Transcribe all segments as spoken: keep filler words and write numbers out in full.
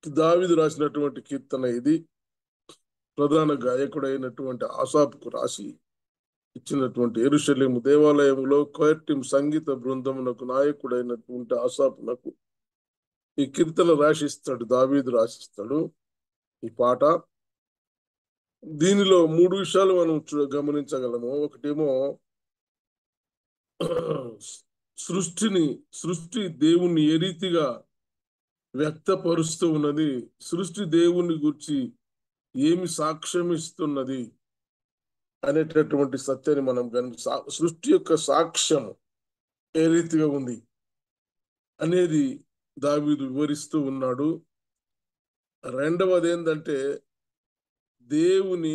దావీదు రాసినటువంటి కీర్తన ఇది. ప్రధాన గాయకుడైనటువంటి ఆసాపుకు రాసి ఇచ్చినటువంటి యెరూషలేము దేవాలయంలో కొయర్టీం సంగీత బృందమునకు నాయకుడైనటువంటి ఆసాపునకు ఈ కీర్తన రాసిస్తాడు, దావీదు రాసిస్తాడు ఈ పాట. దీనిలో మూడు విషయాలు మనం గమనించగలము. ఒకటేమో సృష్టిని సృష్టి దేవుణ్ణి ఏ రీతిగా వ్యక్తపరుస్తూ ఉన్నది, సృష్టి దేవుని గురించి ఏమి సాక్ష్యం ఇస్తున్నది అనేటటువంటి సత్యాన్ని మనం సృష్టి యొక్క సాక్ష్యం ఏ రీతిగా ఉంది అనేది దావీదు వివరిస్తూ ఉన్నాడు. రెండవది ఏంటంటే దేవుని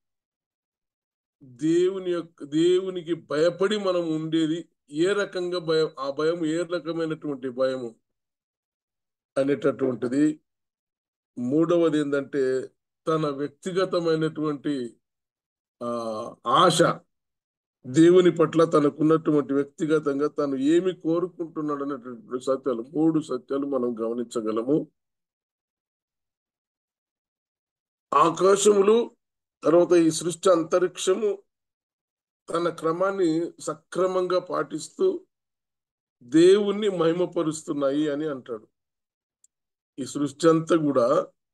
దేవుని యొక్క దేవునికి భయపడి మనం ఉండేది ఏ రకంగా భయం, ఆ భయం ఏ రకమైనటువంటి భయము అనేటటువంటిది. మూడవది ఏంటంటే తన వ్యక్తిగతమైనటువంటి ఆ ఆశ, దేవుని పట్ల తనకున్నటువంటి వ్యక్తిగతంగా తను ఏమి కోరుకుంటున్నాడు అనేటువంటి సత్యాలు, మూడు సత్యాలు మనం గమనించగలము. ఆకాశములు, తర్వాత ఈ సృష్టి అంతరిక్షము తన క్రమాన్ని సక్రమంగా పాటిస్తూ దేవుణ్ణి మహిమపరుస్తున్నాయి అని అంటాడు. ఈ సృష్టి అంతా కూడా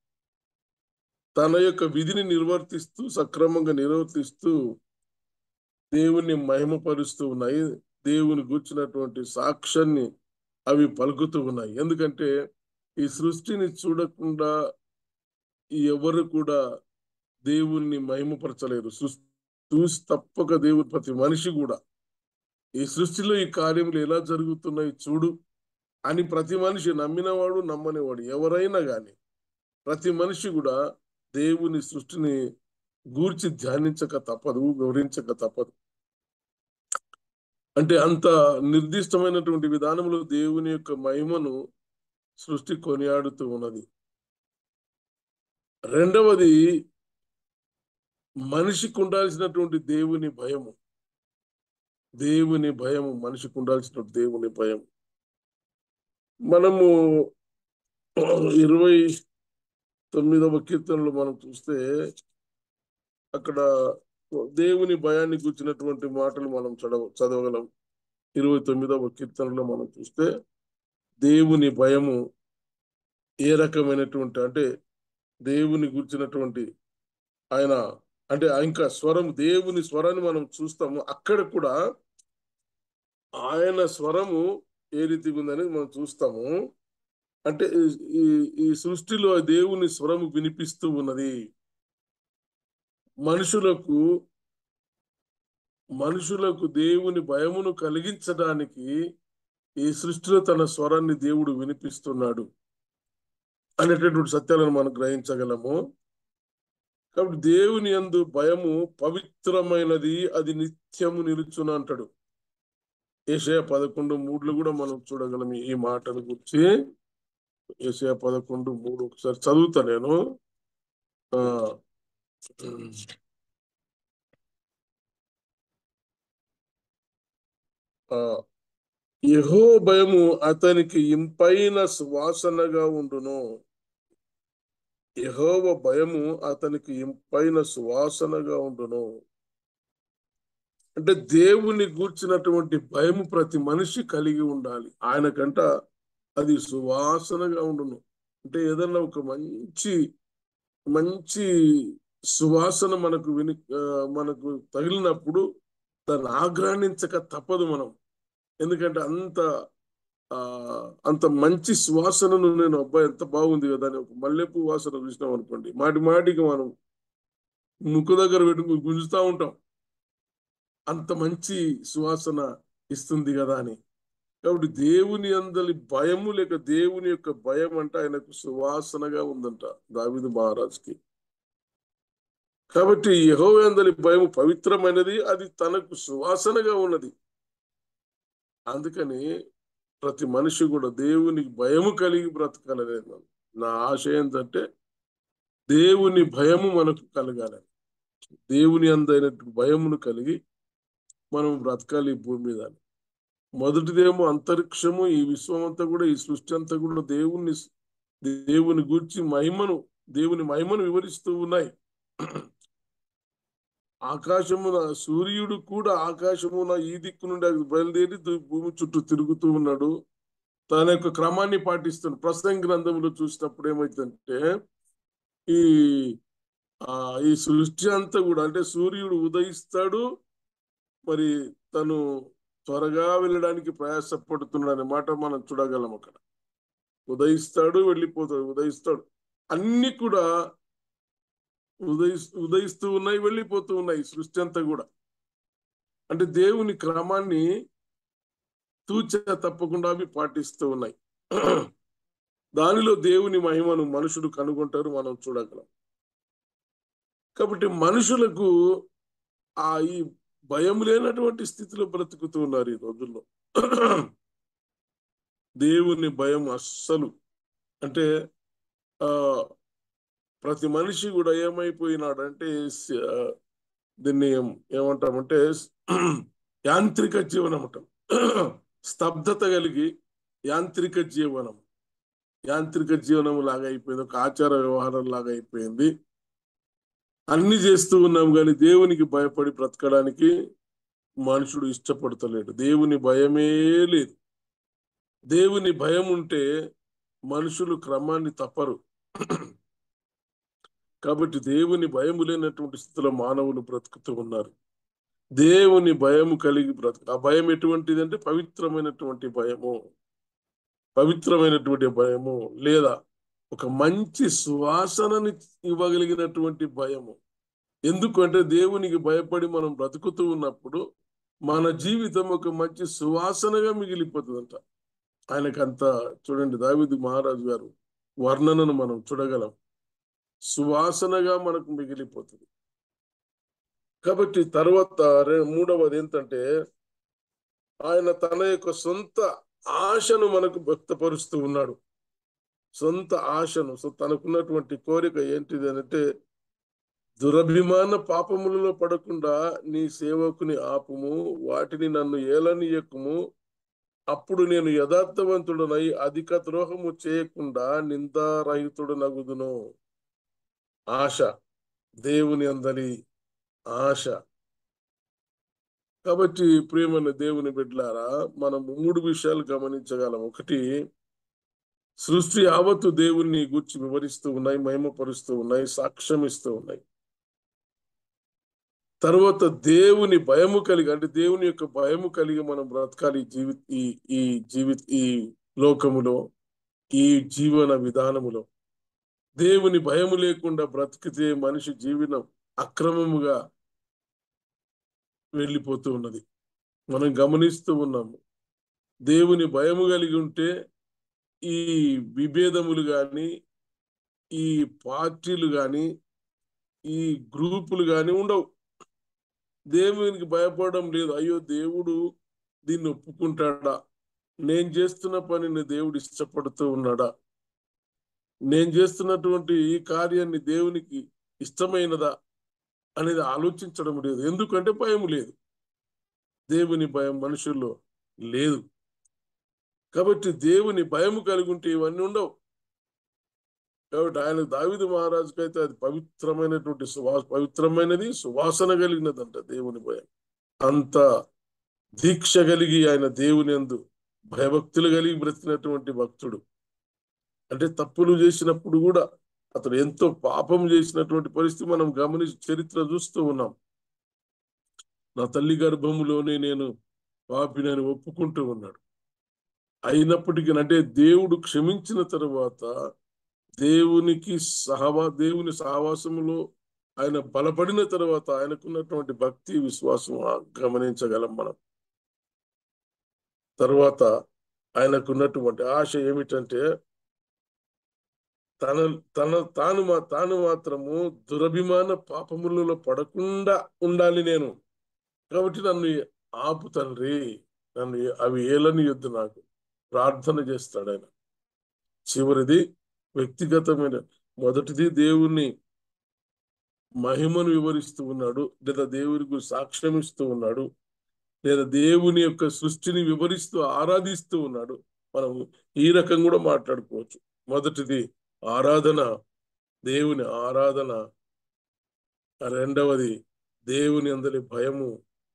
తన యొక్క విధిని నిర్వర్తిస్తూ సక్రమంగా నిర్వర్తిస్తూ దేవుణ్ణి మహిమపరుస్తూ ఉన్నాయి. దేవుని గూర్చినటువంటి సాక్ష్యాన్ని అవి పలుకుతూ ఉన్నాయి. ఎందుకంటే ఈ సృష్టిని చూడకుండా ఎవరు కూడా దేవుణ్ణి మహిమపరచలేరు. సృష్టి చూసి తప్పక దేవుడు, ప్రతి మనిషి కూడా ఈ సృష్టిలో ఈ కార్యములు ఎలా జరుగుతున్నాయి చూడు అని ప్రతి మనిషి, నమ్మినవాడు నమ్మనివాడు ఎవరైనా కానీ ప్రతి మనిషి కూడా దేవుని సృష్టిని గూర్చి ధ్యానించక తప్పదు, వివరించక తప్పదు. అంటే అంత నిర్దిష్టమైనటువంటి విధానంలో దేవుని యొక్క మహిమను సృష్టి కొనియాడుతూ ఉన్నది. రెండవది మనిషికి ఉండాల్సినటువంటి దేవుని భయము, దేవుని భయము మనిషికి ఉండాల్సిన దేవుని భయం. మనము ఇరవై తొమ్మిదవ కీర్తనలో మనం చూస్తే అక్కడ దేవుని భయాన్ని గుర్చినటువంటి మాటలు మనం చదవ చదవగలం ఇరవై తొమ్మిదవ కీర్తనలో మనం చూస్తే దేవుని భయము ఏ రకమైనటువంటి, అంటే దేవుని గుర్చినటువంటి ఆయన, అంటే ఇంకా స్వరం, దేవుని స్వరాన్ని మనం చూస్తాము. అక్కడ కూడా ఆయన స్వరము ఏ రీతిగా ఉందని మనం చూస్తాము. అంటే ఈ ఈ సృష్టిలో దేవుని స్వరము వినిపిస్తూ ఉన్నది. మనుషులకు మనుషులకు దేవుని భయమును కలిగించడానికి ఈ సృష్టిలో తన స్వరాన్ని దేవుడు వినిపిస్తున్నాడు అనేటటువంటి సత్యాలను మనం గ్రహించగలము. కాబట్టి దేవుని యందు భయము పవిత్రమైనది, అది నిత్యము నిలుచును అంటాడు. యెషయా పదకొండు మూడులో కూడా మనం చూడగలం ఈ మాటను గురించి. యెషయా పదకొండు మూడు ఒకసారి చదువుతా నేను. ఆ యెహోవా భయము అతనికి ఇంపైన సువాసనగా ఉండును. యెహోవా భయము అతనికి ఇంపైన సువాసనగా ఉండును. అంటే దేవుని గూర్చినటువంటి భయము ప్రతి మనిషి కలిగి ఉండాలి. ఆయనకంట అది సువాసనగా ఉండును. అంటే ఏదన్నా ఒక మంచి మంచి సువాసన మనకు విని మనకు తగిలినప్పుడు దాన్ని ఆగ్రానించక తప్పదు మనం. ఎందుకంటే అంత ఆ అంత మంచి సువాసనను నేను అబ్బాయి ఎంత బాగుంది కదా అని ఒక మల్లెపూ వాసన చూసినాం అనుకోండి, మాటి మాటికి మనం ముక్కు దగ్గర పెట్టుకుని గుంజుతా ఉంటాం, అంత మంచి సువాసన ఇస్తుంది కదా అని. కాబట్టి దేవుని అందలి భయము లేక దేవుని యొక్క భయం అంటే ఆయనకు సువాసనగా ఉందంట దావీదు మహారాజుకి. కాబట్టి యెహోవా అందలి భయము పవిత్రమైనది, అది తనకు సువాసనగా ఉన్నది. అందుకని ప్రతి మనిషి కూడా దేవునికి భయము కలిగి బ్రతకాలనేది నా ఆశ. ఏంటంటే దేవుని భయము మనకు కలగాలని, దేవుని అందైన భయమును కలిగి మనం బ్రతకాలి ఈ భూమి మీద. మొదటిదేమో అంతరిక్షము, ఈ విశ్వం అంతా కూడా, ఈ సృష్టి అంతా కూడా దేవుణ్ణి దేవుని గూర్చి మహిమను దేవుని మహిమను వివరిస్తూ ఉన్నాయి. ఆకాశమున సూర్యుడు కూడా ఆకాశమున ఈ దిక్కు నుండి బయలుదేరి భూమి చుట్టూ తిరుగుతూ ఉన్నాడు. తన యొక్క క్రమాన్ని పాటిస్తున్నాడు. ప్రసంగి గ్రంథంలో చూసినప్పుడు ఏమైందంటే ఈ ఆ ఈ సృష్టి అంతా కూడా అంటే సూర్యుడు ఉదయిస్తాడు, మరి తను త్వరగా వెళ్ళడానికి ప్రయాసపడుతున్నాడు అనే మాట మనం చూడగలం. అక్కడ ఉదయిస్తాడు, వెళ్ళిపోతాడు, ఉదయిస్తాడు, అన్ని కూడా ఉదయి ఉదయిస్తూ ఉన్నాయి, వెళ్ళిపోతూ ఉన్నాయి సృష్టి అంతా కూడా. అంటే దేవుని క్రమాన్ని తూచ తప్పకుండా అవి పాటిస్తూ ఉన్నాయి. దానిలో దేవుని మహిమను మనుషులు కనుగొంటారు, మనం చూడగలం. కాబట్టి మనుషులకు ఆ ఈ భయం లేనటువంటి స్థితిలో బ్రతుకుతూ ఉన్నారు ఈ రోజుల్లో. దేవుని భయం అస్సలు అంటే ఆ ప్రతి మనిషి కూడా ఏమైపోయినాడంటే దీన్ని ఏమంటామంటే యాంత్రిక జీవనం అంటాం. స్తబ్దత కలిగి యాంత్రిక జీవనం యాంత్రిక జీవనం లాగా అయిపోయింది, ఒక ఆచార వ్యవహారం లాగా అయిపోయింది. అన్ని చేస్తూ ఉన్నాం కానీ దేవునికి భయపడి బ్రతకడానికి మనుషుడు ఇష్టపడతలేడు. దేవుని భయమే లేదు. దేవుని భయం ఉంటే మనుషులు క్రమాన్ని తప్పరు. కాబట్టి దేవుని భయము లేనటువంటి స్థితిలో మానవులు బ్రతుకుతూ ఉన్నారు. దేవుని భయము కలిగి బ్రతుకు. ఆ భయం ఎటువంటిది అంటే పవిత్రమైనటువంటి భయము, పవిత్రమైనటువంటి భయము లేదా ఒక మంచి సువాసనని ఇవ్వగలిగినటువంటి భయము. ఎందుకంటే దేవునికి భయపడి మనం బ్రతుకుతూ ఉన్నప్పుడు మన జీవితం ఒక మంచి సువాసనగా మిగిలిపోతుందంట. ఆయనకంత చూడండి, దావీదు మహారాజు గారు వర్ణనను మనం చూడగలం. సువాసనగా మనకు మిగిలిపోతుంది. కాబట్టి తర్వాత మూడవది ఏంటంటే ఆయన తన యొక్క సొంత ఆశను మనకు వ్యక్తపరుస్తూ ఉన్నాడు. సొంత ఆశను, సో తనకున్నటువంటి కోరిక ఏంటిది అంటే దురభిమాన పాపములలో పడకుండా నీ సేవకుని ఆపుము, వాటిని నన్ను ఏలనీయకుము, అప్పుడు నేను యథార్థవంతుడనై అధిక ద్రోహము చేయకుండా నిందారహితుడు నగుదును. ఆశ, దేవుని అందరి ఆశ. కాబట్టి ప్రియమైన దేవుని బిడ్డలారా, మనం మూడు విషయాలు గమనించగలం. ఒకటి, సృష్టి యావత్తు దేవుణ్ణి గూర్చి వివరిస్తూ ఉన్నాయి, మహిమపరుస్తూ ఉన్నాయి, సాక్ష్యం ఇస్తూ ఉన్నాయి. తర్వాత దేవుని భయము కలిగి అంటే దేవుని యొక్క భయము కలిగి మనం బ్రతకాలి జీవి ఈ ఈ జీవి ఈ లోకములో, ఈ జీవన విధానములో. దేవుని భయము లేకుండా బ్రతికితే మనిషి జీవనం అక్రమముగా వెళ్ళిపోతూ ఉన్నది. మనం గమనిస్తూ ఉన్నాము. దేవుని భయము కలిగి ఉంటే ఈ విభేదములు కానీ, ఈ పార్టీలు కానీ, ఈ గ్రూపులు కానీ ఉండవు. దేవునికి భయపడడం లేదు. అయ్యో దేవుడు దీన్ని ఒప్పుకుంటాడా, నేను చేస్తున్న పనిని దేవుడు ఇష్టపడుతూ ఉన్నాడా, నేను చేస్తున్నటువంటి ఈ కార్యాన్ని దేవునికి ఇష్టమైనదా అనేది ఆలోచించడం లేదు. ఎందుకంటే భయం లేదు. దేవుని భయం మనుషుల్లో లేదు. కాబట్టి దేవుని భయం కలిగి ఉంటే ఇవన్నీ ఉండవు. కాబట్టి ఆయన దావీదు మహారాజుకి అయితే అది పవిత్రమైనటువంటి సువా పవిత్రమైనది సువాసన కలిగినదంట దేవుని భయం. అంత దీక్ష కలిగి ఆయన దేవుని యందు భయభక్తులు కలిగి బ్రతికినటువంటి భక్తుడు. అంటే తప్పులు చేసినప్పుడు కూడా అతడు ఎంతో పాపం చేసినటువంటి పరిస్థితి మనం గమనించి చరిత్ర చూస్తూ ఉన్నాం. నా తల్లి గర్భములోనే నేను పాపినని ఒప్పుకుంటూ ఉన్నాడు. అయినప్పటికీ అంటే దేవుడు క్షమించిన తర్వాత దేవునికి సహవా దేవుని సహవాసములో ఆయన బలపడిన తర్వాత ఆయనకున్నటువంటి భక్తి విశ్వాసం గమనించగలం మనం. తర్వాత ఆయనకున్నటువంటి ఆశ ఏమిటంటే తన తన తాను మా తాను మాత్రము దురభిమాన పాపములలో పడకుండా ఉండాలి నేను. కాబట్టి నన్ను ఆపు తండ్రి, నన్ను అవి ఏలని యుద్ధ నాకు ప్రార్థన చేస్తాడు ఆయన. చివరిది వ్యక్తిగతమైన, మొదటిది దేవుణ్ణి మహిమను వివరిస్తూ ఉన్నాడు, లేదా దేవునికి సాక్ష్యం ఇస్తూ ఉన్నాడు, లేదా దేవుని యొక్క సృష్టిని వివరిస్తూ ఆరాధిస్తూ ఉన్నాడు. మనం ఈ రకం కూడా మాట్లాడుకోవచ్చు. మొదటిది ఆరాధన, దేవుని ఆరాధన. రెండవది దేవుని అందలి భయము.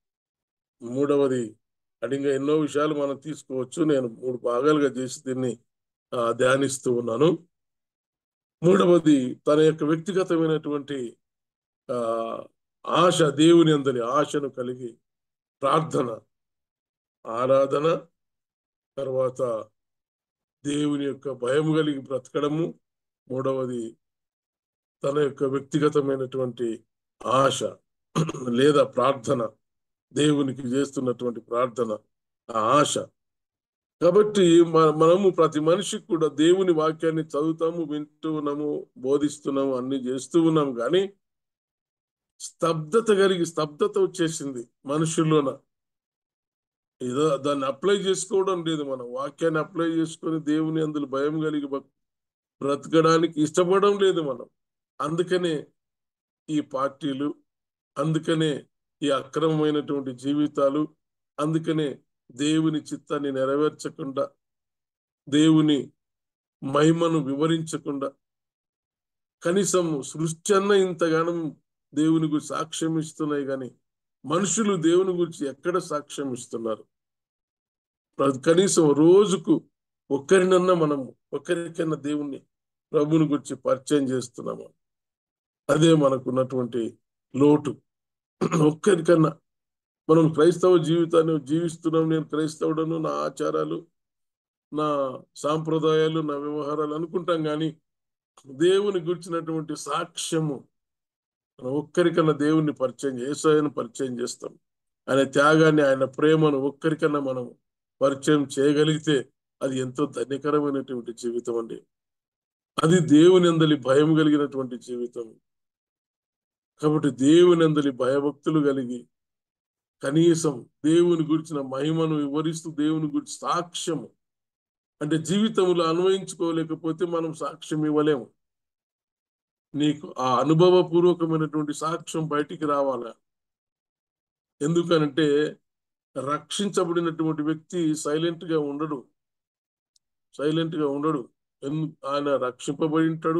మూడవది అడిగా ఎన్నో విషయాలు మనం తీసుకోవచ్చు. నేను మూడు భాగాలుగా చేసి దీన్ని ధ్యానిస్తూ ఉన్నాను. మూడవది తన యొక్క వ్యక్తిగతమైనటువంటి ఆ ఆశ, దేవుని అందలి ఆశను కలిగి ప్రార్థన, ఆరాధన, తర్వాత దేవుని యొక్క భయం కలిగి బ్రతకడము. మూడవది తన యొక్క వ్యక్తిగతమైనటువంటి ఆశ లేదా ప్రార్థన, దేవునికి చేస్తున్నటువంటి ప్రార్థన, ఆ ఆశ. కాబట్టి మనము ప్రతి మనిషికి కూడా దేవుని వాక్యాన్ని చదువుతాము, వింటూ ఉన్నాము, బోధిస్తున్నాము, అన్ని చేస్తూ ఉన్నాము. కానీ స్తబ్దత కలిగి స్తబ్దత వచ్చేసింది మనుషుల్లోన. ఏదో దాన్ని అప్లై చేసుకోవడం లేదు. మనం వాక్యాన్ని అప్లై చేసుకొని దేవుని అందులో భయం కలిగి బ్రతకడానికి ఇష్టపడడం లేదు మనం. అందుకనే ఈ పార్టీలు, అందుకనే ఈ అక్రమమైనటువంటి జీవితాలు, అందుకనే దేవుని చిత్తాన్ని నెరవేర్చకుండా, దేవుని మహిమను వివరించకుండా, కనీసం సృష్టి అన్న ఇంతగానం దేవుని గురించి సాక్ష్యం ఇస్తున్నాయి. కానీ మనుషులు దేవుని గురించి ఎక్కడ సాక్ష్యం ఇస్తున్నారు? కనీసం రోజుకు ఒక్కరినన్నా మనం ఒక్కరికన్నా దేవుణ్ణి, ప్రభుని గురించి పరిచయం చేస్తున్నాము. అదే మనకున్నటువంటి లోటు. ఒక్కరికన్నా మనం క్రైస్తవ జీవితాన్ని జీవిస్తున్నాం. నేను క్రైస్తవుడను, నా ఆచారాలు, నా సాంప్రదాయాలు, నా వ్యవహారాలు అనుకుంటాం. కానీ దేవుని గురించినటువంటి సాక్ష్యము మనం ఒక్కరికన్నా దేవుణ్ణి పరిచయం, యేసయ్యను పరిచయం చేస్తాం. ఆయన త్యాగాన్ని, ఆయన ప్రేమను ఒక్కరికన్నా మనం పరిచయం చేయగలిగితే అది ఎంతో ధన్యకరమైనటువంటి జీవితం అండి. అది దేవుని అందలి భయం కలిగినటువంటి జీవితం. కాబట్టి దేవుని అందలి భయభక్తులు కలిగి కనీసం దేవుని గురించిన మహిమను వివరిస్తూ దేవుని గురించి సాక్ష్యము, అంటే జీవితంలో అన్వయించుకోలేకపోతే మనం సాక్ష్యం ఇవ్వలేము. నీకు ఆ అనుభవపూర్వకమైనటువంటి సాక్ష్యం బయటికి రావాలా. ఎందుకనంటే రక్షించబడినటువంటి వ్యక్తి సైలెంట్ గా ఉండడు, సైలెంట్ గా ఉండడు. ఆయన రక్షింపబడి ఉంటాడు,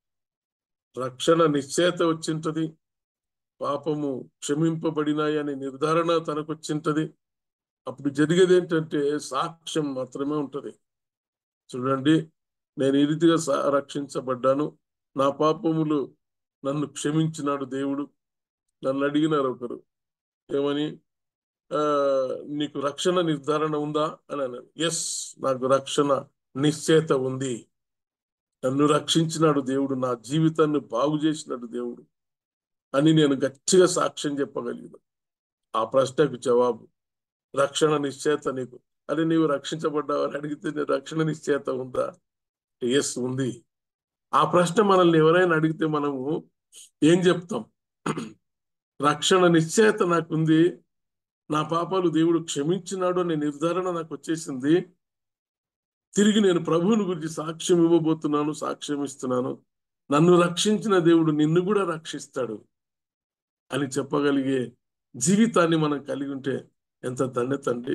రక్షణ నిశ్చయత వచ్చింటది, పాపము క్షమింపబడినాయి అనే నిర్ధారణ తనకు వచ్చింటది. అప్పుడు జరిగేది ఏంటంటే సాక్ష్యం మాత్రమే ఉంటది. చూడండి, నేను ఈ రీతిగా రక్షించబడ్డాను, నా పాపములు నన్ను క్షమించినాడు దేవుడు. నన్ను అడిగినారు ఒకరు, ఏమని, ఆ నీకు రక్షణ నిర్ధారణ ఉందా అని అన్నాను. ఎస్, నాకు రక్షణ నిశ్చయత ఉంది. నన్ను రక్షించినాడు దేవుడు, నా జీవితాన్ని బాగు చేసినాడు దేవుడు అని నేను గట్టిగా సాక్ష్యం చెప్పగలిగిన. ఆ ప్రశ్నకు జవాబు రక్షణ నిశ్చయత నీకు. అది నీవు రక్షించబడ్డావు అని అడిగితే నీ రక్షణ నిశ్చయత ఉందా? ఎస్, ఉంది. ఆ ప్రశ్న మనల్ని ఎవరైనా అడిగితే మనము ఏం చెప్తాం? రక్షణ నిశ్చయత నాకుంది, నా పాపాలు దేవుడు క్షమించినాడు అనే నిర్ధారణ నాకు వచ్చేసింది, తిరిగి నేను ప్రభువుని గురించి సాక్ష్యం ఇవ్వబోతున్నాను, సాక్ష్యం ఇస్తున్నాను, నన్ను రక్షించిన దేవుడు నిన్ను కూడా రక్షిస్తాడు అని చెప్పగలిగే జీవితాన్ని మనం కలిగి ఉంటే ఎంత ధన్యత అండి.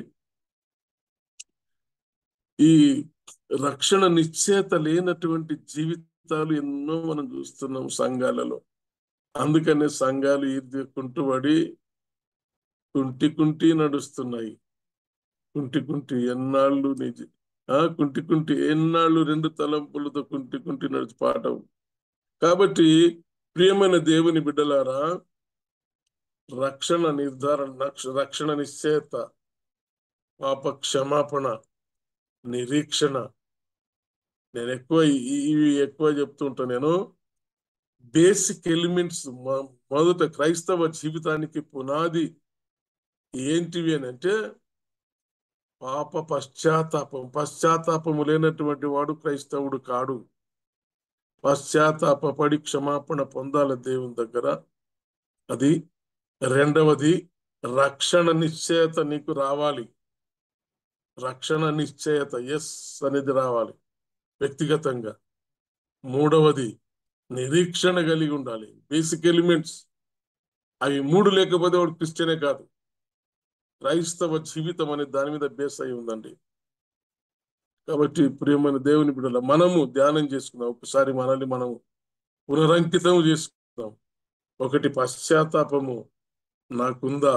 ఈ రక్షణ నిశ్చయత లేనటువంటి జీవితాలు ఎన్నో మనం చూస్తున్నాం సంఘాలలో. అందుకనే సంఘాలు ఇది కుంటుబడి కుంటి కుంటి నడుస్తున్నాయి. కుంటి కుంటి ఎన్నాళ్ళు నిజ ఆ కుంటి కుంటి ఎన్నాళ్ళు రెండు తలంపులతో కుంటి కుంటి నడిచి పాఠం. కాబట్టి ప్రియమైన దేవుని బిడ్డలారా, రక్షణ నిర్ధారణ, రక్షణ నిశ్చయత, పాప క్షమాపణ, నిరీక్షణ, నేను ఎక్కువ ఇవి ఎక్కువ చెప్తుంటా. నేను బేసిక్ ఎలిమెంట్స్, మొదట క్రైస్తవ జీవితానికి పునాది ఏంటివి అని అంటే పాప పశ్చాత్తాపం. పశ్చాత్తాపము లేనటువంటి వాడు క్రైస్తవుడు కాడు. పశ్చాత్తాపడి క్షమాపణ పొందాలి దేవుని దగ్గర. అది రెండవది, రక్షణ నిశ్చయత నీకు రావాలి. రక్షణ నిశ్చయత ఎస్ అనేది రావాలి వ్యక్తిగతంగా. మూడవది, నిరీక్షణ కలిగి ఉండాలి. బేసిక్ ఎలిమెంట్స్ అవి మూడు లేకపోతే వాడు క్రిస్టియనే కాదు. క్రైస్తవ జీవితం అనే దాని మీద బేస్ అయి ఉందండి. కాబట్టి ప్రియమైన దేవుని బిడ్డల మనము ధ్యానం చేసుకుందాం. ఒకసారి మనల్ని మనం పునరంకితం చేసుకుందాం. ఒకటి, పశ్చాత్తాపము నాకుందా?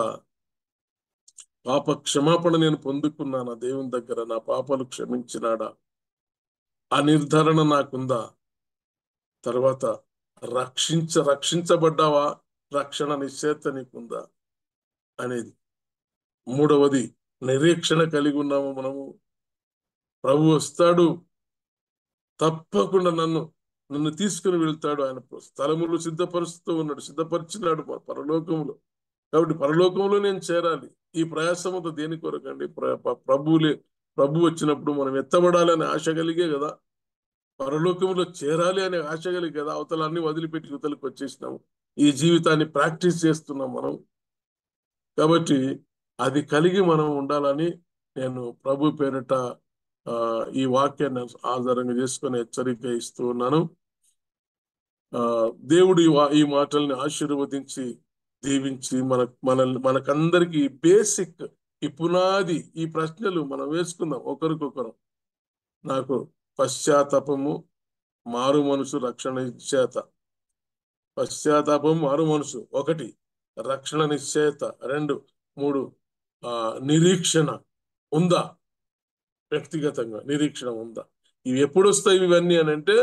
పాప క్షమాపణ నేను పొందుకున్నానా దేవుని దగ్గర? నా పాపాలు క్షమించినాడా? ఆ నిర్ధారణ నాకుందా? తర్వాత రక్షించ రక్షించబడ్డావా? రక్షణ నిశ్చయిత నీకుందా అనేది. మూడవది, నిరీక్షణ కలిగి ఉన్నాము మనము. ప్రభు వస్తాడు, తప్పకుండా నన్ను నన్ను తీసుకుని వెళ్తాడు. ఆయన స్థలములు సిద్ధపరుస్తూ ఉన్నాడు, సిద్ధపరిచినాడు పరలోకములో. కాబట్టి పరలోకంలో నేను చేరాలి. ఈ ప్రయాసంతో దేని కొరకండి? ప్రభువులే ప్రభు వచ్చినప్పుడు మనం ఎత్తబడాలి అనే ఆశ కలిగే కదా, పరలోకంలో చేరాలి అనే ఆశ కలిగి కదా అవతలన్నీ వదిలిపెట్టి యువతలకు వచ్చేసినాము. ఈ జీవితాన్ని ప్రాక్టీస్ చేస్తున్నాం మనం. కాబట్టి అది కలిగి మనం ఉండాలని నేను ప్రభు పేరిట ఆ ఈ వాక్యాన్ని ఆధారంగా చేసుకొని హెచ్చరిక ఇస్తూ ఉన్నాను. ఆ దేవుడు ఈ మాటల్ని ఆశీర్వదించి దీవించి మన మనల్ని మనకందరికి బేసిక్ ఈ పునాది ఈ ప్రశ్నలు మనం వేసుకుందాం ఒకరికొకరు. నాకు పశ్చాత్తాపము, మారు మనసు, రక్షణ నిశ్చయత. పశ్చాత్తాపం, మారు మనసు ఒకటి, రక్షణ నిశ్చయత రెండు, మూడు ఆ నిరీక్షణ ఉందా? వ్యక్తిగతంగా నిరీక్షణ ఉందా? ఇవి ఎప్పుడు వస్తాయి ఇవన్నీ అని అంటే,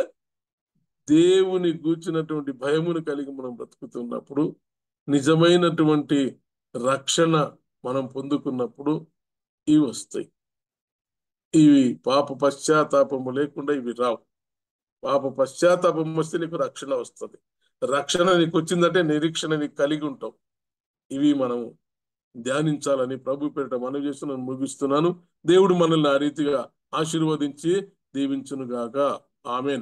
దేవుని గూర్చినటువంటి భయమును కలిగి మనం బ్రతుకుతున్నప్పుడు, నిజమైనటువంటి రక్షణ మనం పొందుకున్నప్పుడు ఇవి వస్తాయి. ఇవి పాప పశ్చాత్తాపము లేకుండా ఇవి రావు. పాప పశ్చాత్తాపం వస్తే నీకు రక్షణ వస్తుంది. రక్షణ నీకు వచ్చిందంటే నిరీక్షణ నీకు కలిగి ఉంటావు. ఇవి మనం ధ్యానించాలని ప్రభు పేరిట మనవి చేస్తూ నేను ముగిస్తున్నాను. దేవుడు మనల్ని ఆ రీతిగా ఆశీర్వదించి దీవించును గాక. ఆమేన్.